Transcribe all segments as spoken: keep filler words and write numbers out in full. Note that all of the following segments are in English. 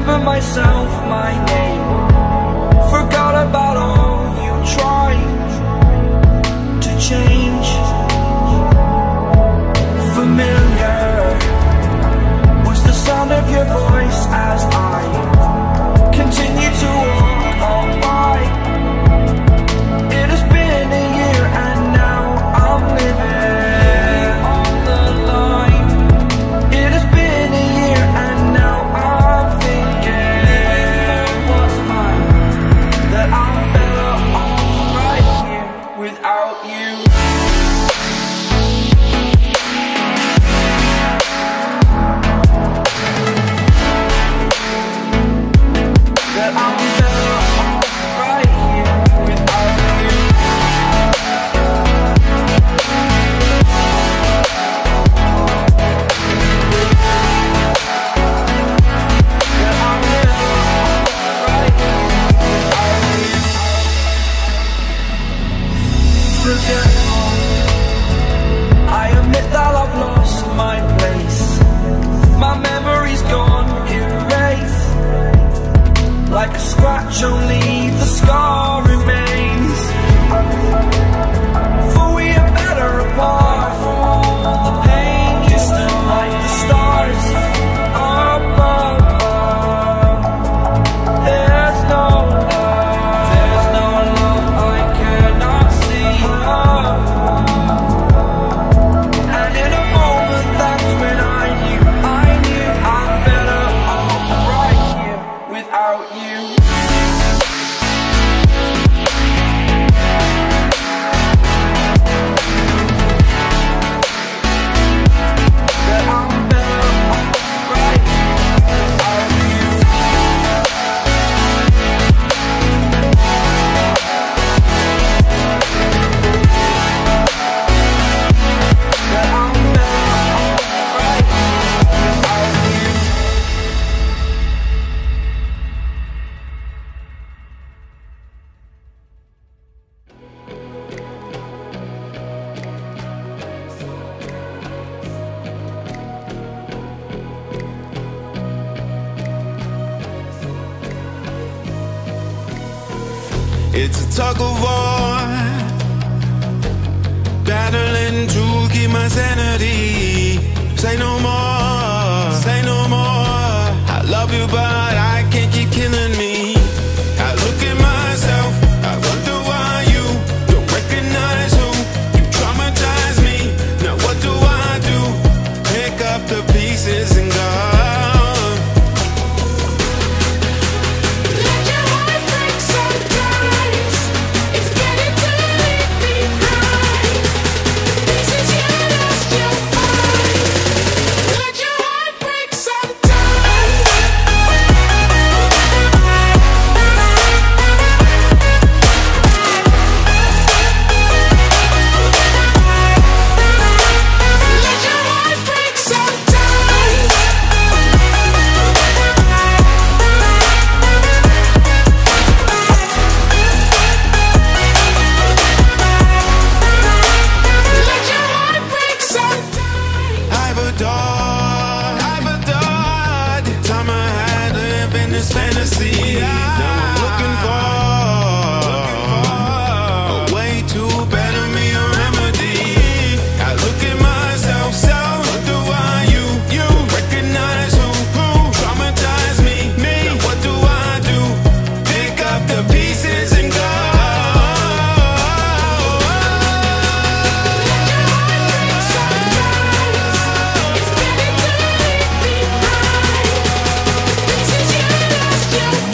remember myself, my name. Forgot about all you tried to change. Familiar was the sound of your voice as I continue to walk by. It has been a year and now I'm living on the line. It has been a year and now I'm thinking what's mine, that I'm better off right here without you. That I'm better off right here without you. That I'm better off right here without you. Forgetful, I admit that I've lost my place. My memory's gone erased. Like a scratch, only the scar remains. For we are better apart. The pain distant like the stars above. There's no love, there's no love I cannot see. And in a moment, that's when I knew, I knew I'm better off right here without you. That I'm better off right here without you. That I'm better off right here without you. It's a tug of war, battling to keep my sanity. Say no more, say no more. I love you but I can't keep killing me. I look at myself, I wonder why you don't recognize who you traumatize me. Now what do I do? Pick up the pieces and go. Fantasy. Now I'm looking for a way to better me, a remedy. I look at myself, so wonder why you, you recognize who, who traumatized me, me. Now what do I do? Pick up the pieces and go. It's better to leave behind pieces you lost your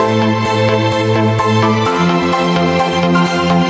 We'll be right back.